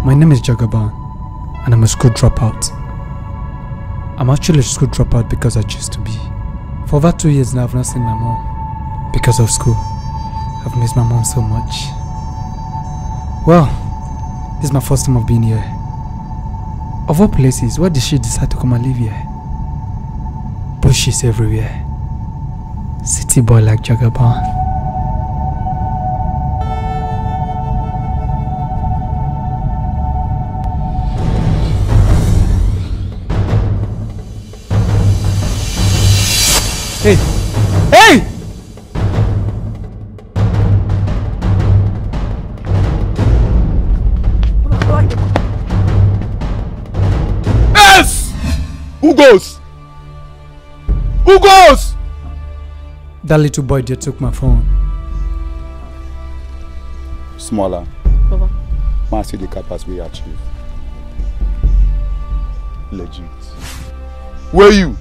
My name is Jagaban, and I'm a school dropout. I'm actually a school dropout because I choose to be. For over 2 years now, I've not seen my mom because of school. I've missed my mom so much. Well, this is my first time of being here. Of all places, why did she decide to come and live here? Bushes everywhere. City boy like Jagaban. Hey! Hey! Yes! Who goes? Who goes? That little boy there took my phone. Smaller. Baba. Man, see the cap as we achieve. Legit. Where you?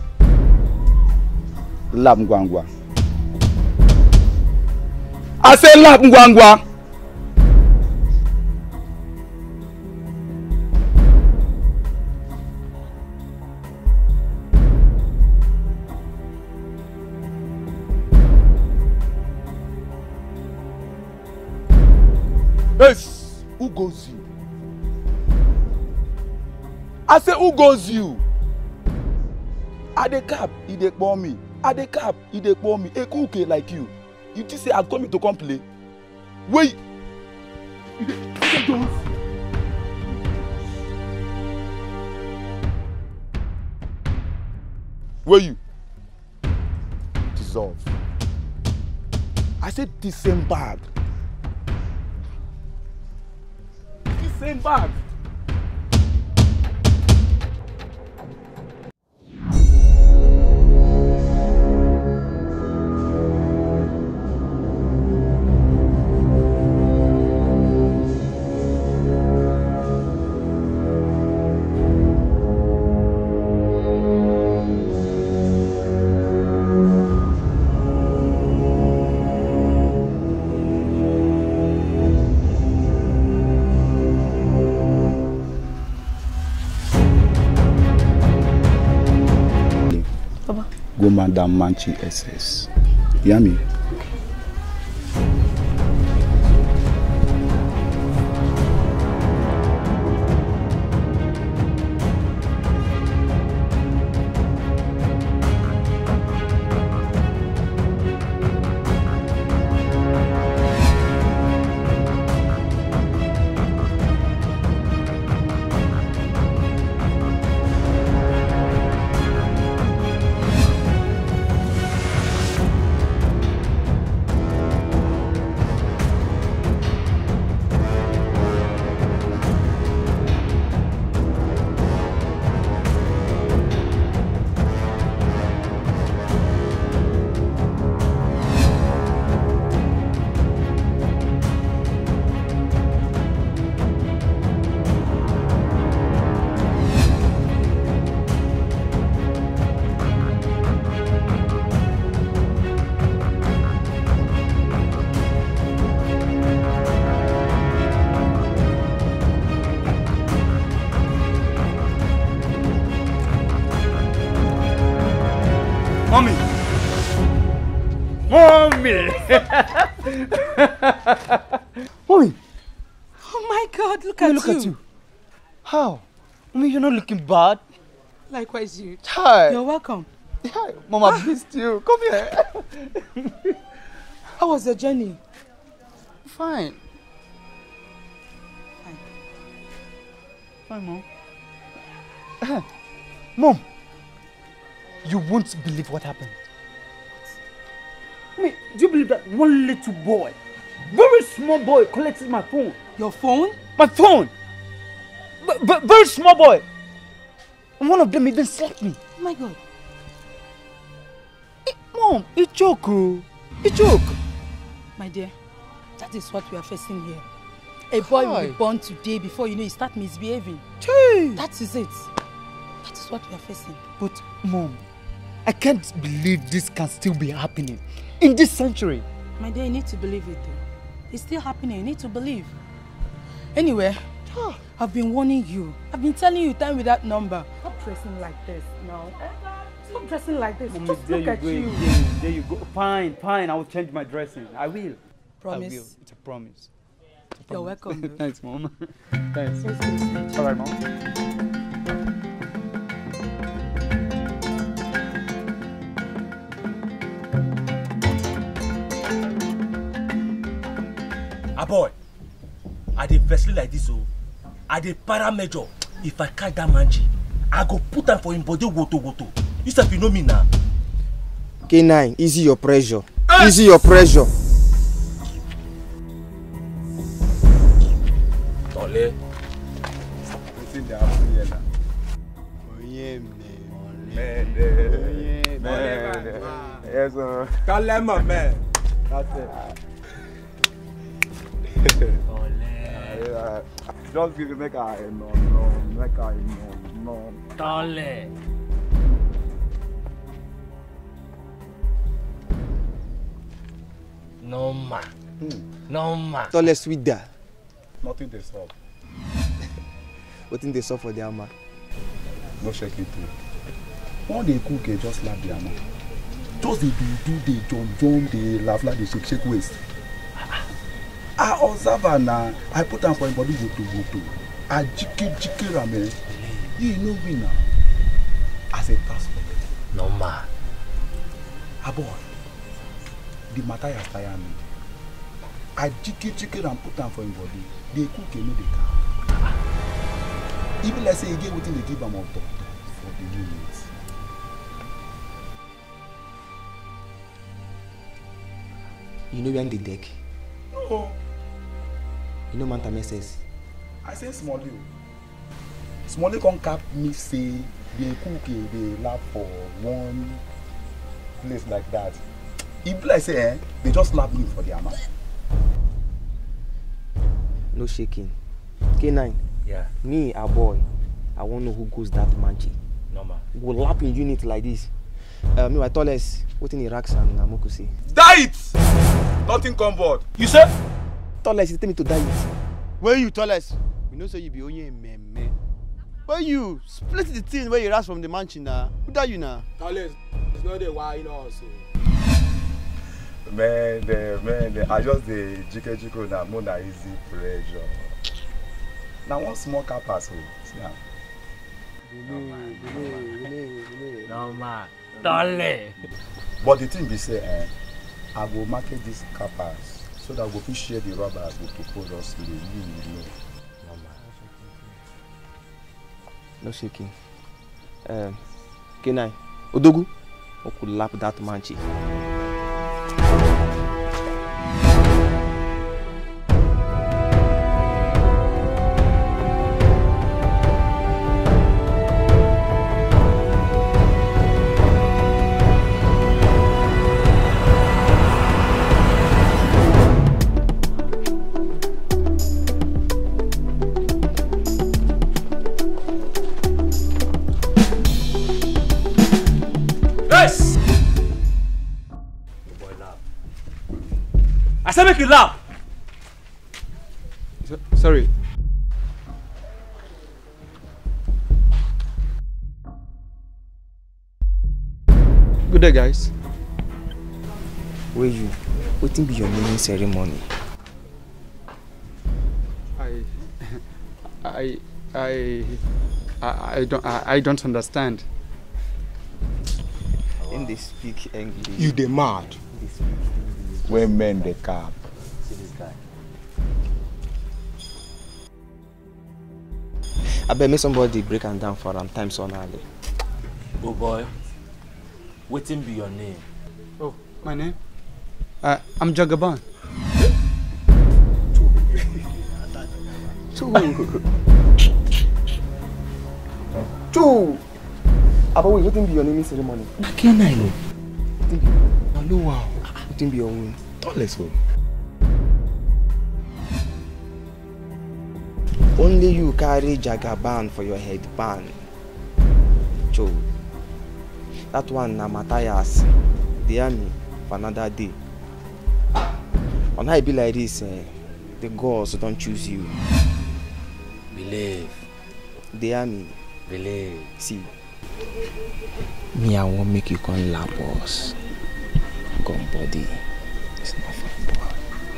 Lab Ngwangwa. I say Lab Ngwangwa. Yes, who goes you? I say who goes you? At the cap, he dey call me. At the cap, he dey call me. A cool kid like you. You just say I'm coming to come play. Wait. You dey where you? Dissolve. I said the same bag. The same bag. Go Madam Manchi SS. Hear me? Mommy! Mommy! Mommy! Oh my God, look at you. How? Mommy, you're not looking bad. Likewise you. Hi. You're welcome. Hi. Mama missed you. Come here. How was your journey? Fine. Fine, Mom. Mom! You won't believe what happened. I mean, do you believe that one little boy, very small boy, collected my phone? Your phone? My phone! Very small boy! And one of them even slapped me. Oh my God. Mom, it's joke. It's joke. My dear, that is what we are facing here. A boy will be born today before you know he start misbehaving. Hey. That is it. That is what we are facing. But Mom, I can't believe this can still be happening in this century. My dear, you need to believe it though. It's still happening, you need to believe. Anyway, I've been warning you. I've been telling you time with that number. Stop dressing like this now. Stop dressing like this. Mommy, Just there look you at go you. again. There you go. Fine. I will change my dressing. I will. Promise? I will. It's a promise. You're welcome. Bro. Thanks, Mom. Thanks. Let's go to stage. All right, Mom. Boy, I dey vestly like this, oh. I dey para major. If I catch that manji, I go put am for him body woto. You sef you know me now. K9, easy your pressure. Easy your pressure. Tole. Wetin dey happen here now? Man. Yes, sir. Kalema man. That's it. Just give me make I no. Tole. No ma. Tell us sweet there. Nothing dey solve. Wetin dey sup for the ama? No shake it too. One dey cook just slap the ama. Just dey do dey jump, dey laugh, dey shake waist. I observe her now. I put am for him body woto. I jike ramen. You know me now. As a task for me. No ma. Boy, the matter has tired me. I jike and put am for him body. They cook no dey count. Even let's say again wetin dey give am on top for the units. You know when the deck? No. You know Manta Messes? I say Smalley. Smalley come cap me say they cook they laugh for one place like that. If like say they just slap me for the amount. No shaking. K9. Yeah. Me, a boy, I won't know who goes that manchi. No ma. Go lap in unit like this. Me, I told us what in Iraq and Namokusi. Die it! Nothing come board. You say? Told us, tell me to die it. Where you tell us? You know, say you be only a meme. Where you split the thing where you rise from the mansion now? Who that you now? Tell us, it's not the why, you know, also. Man, I just the jiko na more na easy pressure. Now one small car pass see am. No ma. Tole. But the thing be say I go market this car pass so that we go fit share the rubber go to put us in the know. No shaking. K9. Odogu. I could lap that manchi. I said make you laugh. Sorry. Good day, guys. Where you? What be your naming ceremony? I don't understand. In they speak English. You the mad. When men they cap. See this guy. I bet me somebody break and down for time so early. Oh boy. Waiting be your name. Oh, my name? I'm Jagaban. Two. About wait, what be your naming ceremony? Can I know? Hello, wow. What be your own? Let's go. Only you carry Jagaban for your headband. Joe. That one na Matthias. They are me for another day. On how it be like this, the gods don't choose you. Believe. They are me. Believe. See, me, I won't make you come lap us. Come body. It's not fun,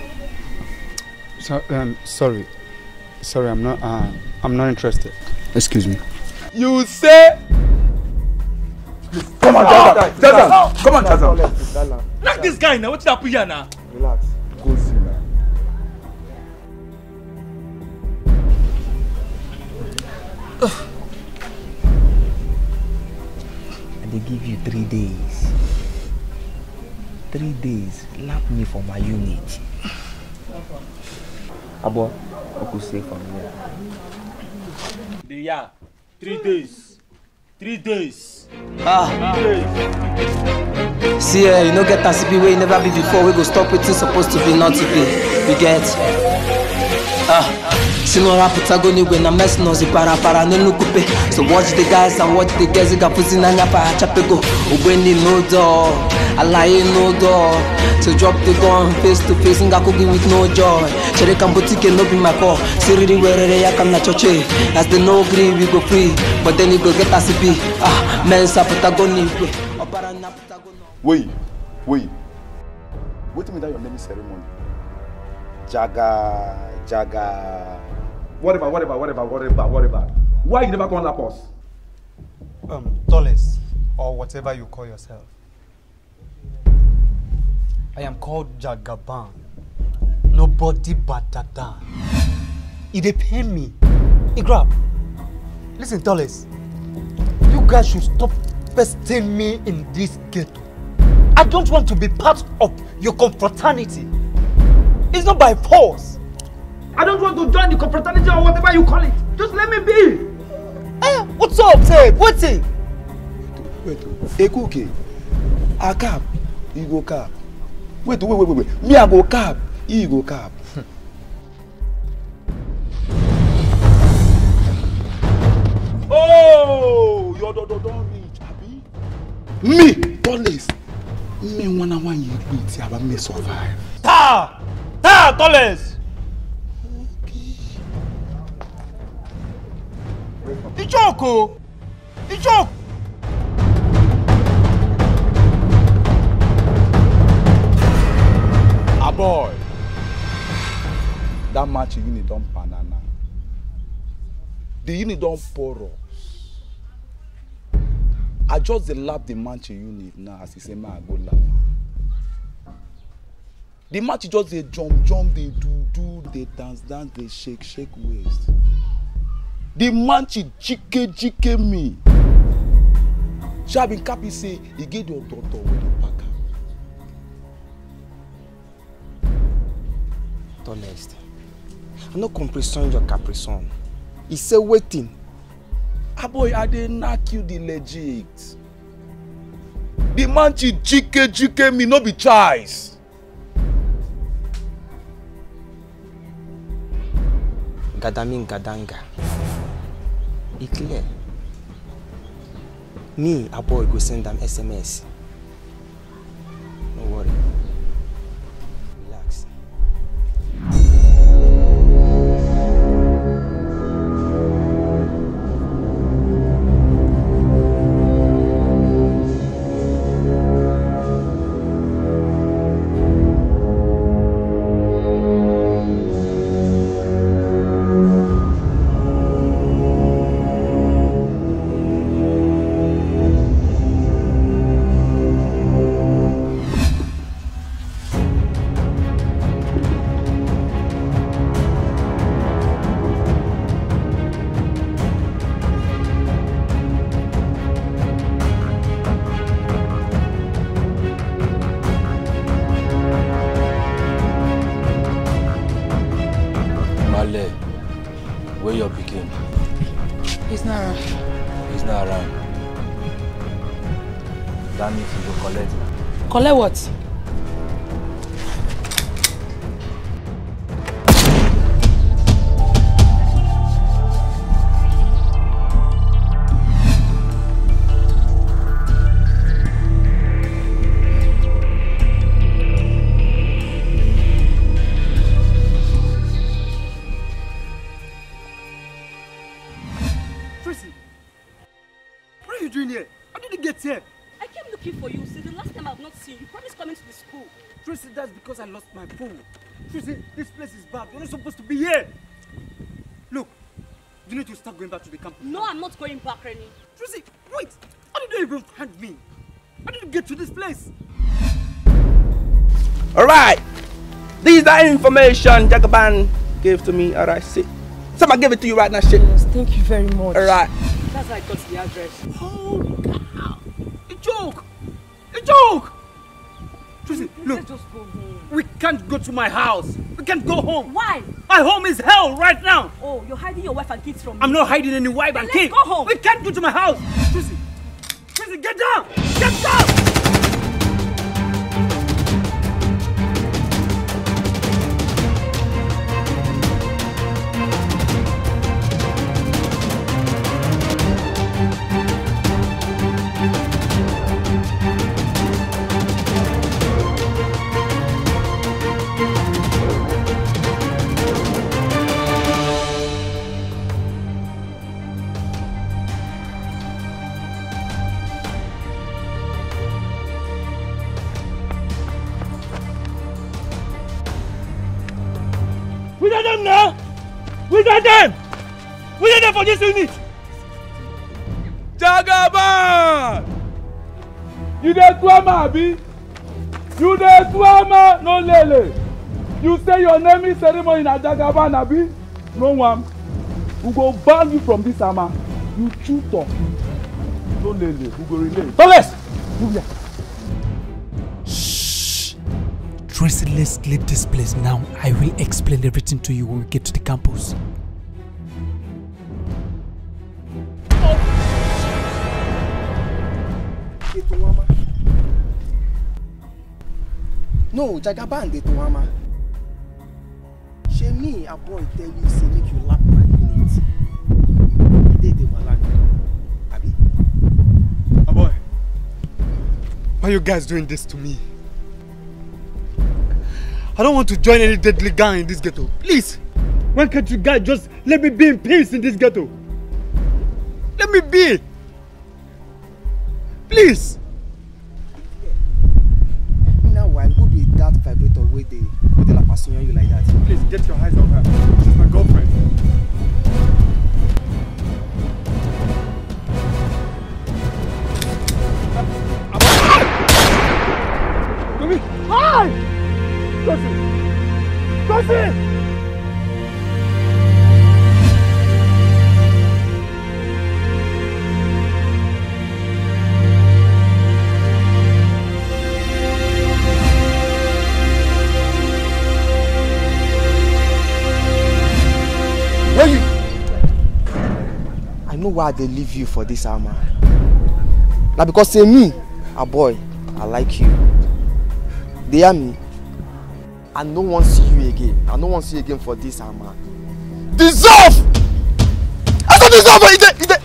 boy. Sorry, I'm not interested. Excuse me. You say? Come on, Jagaban. Come on, Jagaban. Knock this guy now. What's up here now? Relax. Go see now. And they give you 3 days. 3 days. Lap me for my unit. Abo, I could stay from here. Yeah. 3 days. 3 days. 3 days. See, you no get TCP where you never be before. We go stop waiting supposed to be not to be. We get. Sinora Putagoni when I'm messing on the para no coupe. So watch the guys and watch the girls. You got pussy nanya pa chapego. Ubeni no door. I lie no door. So drop the gun face to face. Nga cookie with no joy. Chere Kambotike no be my call. Siri where I can na choche. As the no green we go free. But then you go get TCP. Mensa Putagoni. Wait. Wait till me that your naming ceremony. Jaga. Whatever. Why you never come lap us? Tallest, or whatever you call yourself. I am called Jagaban. Nobody but Dada. It dey pain me. It grab. Listen, Tallest. You guys should stop pesting me in this ghetto. I don't want to be part of your confraternity. It's not by force. I don't want to join the confraternity or whatever you call it. Just let me be. What's up, say? What's it? Wait. Ekuke. I cap. You go cap. Wait. Me I go cap. You go cap. Oh, you don't reach, Abi. Me, Tallest. Me 1 year wait, I me survive. Ta, Tallest. Ichoko. Ah boy. That match unit don't banana. The unit don't pour us. I just dey lap the match unit now as he say man I go lap. The match just dey jump, they do, they dance, they shake waist. The match jike me. She have been happy say he get your daughter with the packer. Tallest, I no comprehend your caprison. He say waiting. Ah boy, I dey knock you the legit. The man jike me no be choice. Gadamin gadanga. It clear. Me, a boy, go send them SMS. No worry. Relax. Where your pikin? He's not around. He's not around. That means you go collect. Collect what? because I lost my phone. Tracy, this place is bad. You're not supposed to be here. Look, you need to start going back to the campus. No, I'm not going back, Rennie. Tracy, wait. How did you even find me? How did you get to this place? Alright. These are information Jagaban gave to me. Alright, see. Somebody give it to you right now, shit. Yes, thank you very much. Alright. That's how I got the address. Oh, God. A joke. A joke. Tracy, look. Let's just go home. We can't go to my house. We can't go home. Why? My home is hell right now. Oh, you're hiding your wife and kids from me. I'm not hiding any wife and kids. Let's go home. We can't go to my house. Tracy, Tracy, get down. Get down. We got them now! We got them! We got them for this unit! Jagaban! You dey swama, abi? You dey swama, no lele. You say your naming ceremony na Jagaban, abi? No one. We go ban you from this armor. You chew talk. No lele, we go relay. Thomas! Move here. Tracy, let's leave this place now. I will explain everything to you when we get to the campus. No, Jagaban de Tuama. She me, a boy tell you say make you lap my unit. They were like, Abi. A boy, why are you guys doing this to me? I don't want to join any deadly gang in this ghetto. Please! Why can't you guys just let me be in peace in this ghetto? Let me be! Please! Meanwhile, who be that vibrator with the la passion you like that? Please get your eyes on her. She's my girlfriend. Hi! Tosi! Tosi! Where you? I know why they leave you for this armor. Now because say me, a boy, I like you. They are me. I don't want to see you again. I don't want to see you again for this armor. Dissolve! I don't dissolve it!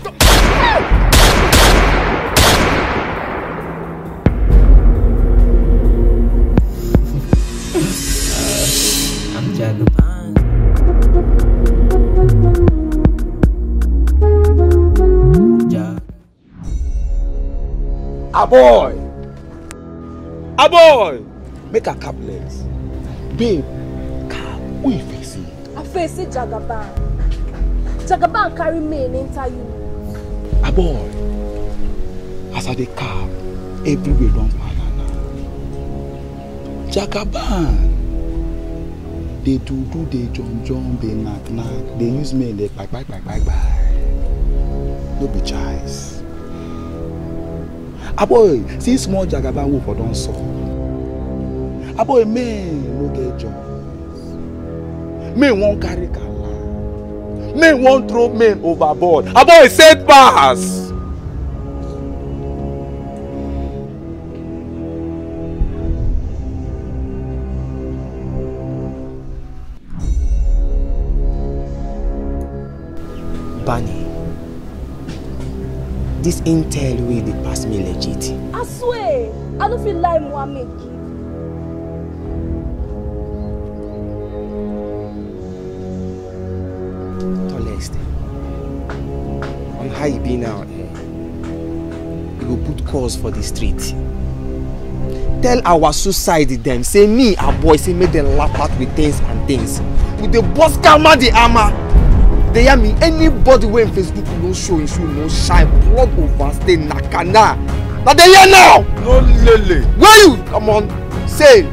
I'm Jagaban. A boy! A boy! Make a cap legs. Babe, cap, who you facing? I face Jagaban. Jagaban carry me and enter you. A boy, as I dey cap, everywhere don't matter now. Jagaban, they do, they jump, they knock, they use me and they bye. No be choice. A boy, see small Jagaban who for don't solve. A boy, man, no get job. Men won't carry kala. Men won't throw men overboard. A boy said pass. Bunny, this intel way they pass me legit. I swear, I don't feel like Mohammed. Tallest. On how you be now, you go put calls for the street. tell our society them say me a boy say make them laugh at with things and things. With the boss camera the armor. They hear me. Anybody wey in Facebook no show in shoe no shine blood overstay nakana. Now they hear now. No lele. Where you? Come on, say.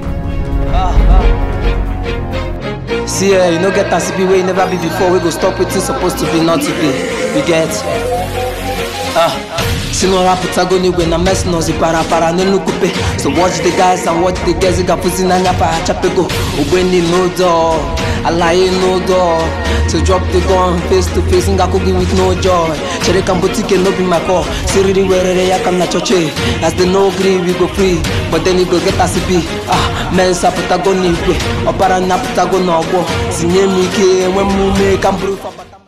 See, you no get TCP where you never be before. We go stop wetin supposed to be not to be. You get? Sinora putagoni when I'm messing on the para no coupe. So watch the guys and watch the girls. Got pussy nanya pa chapego. Ubeni no door, I lie no door. So drop the gun face to face and gakugi with no joy. Chere can boutique no be my call. Siri where ya come na choche. As the no agree we go free, but then you go get ACP. Mensa putagoni we. Opara na putagono go. Sinye mi ke when mu make am proof.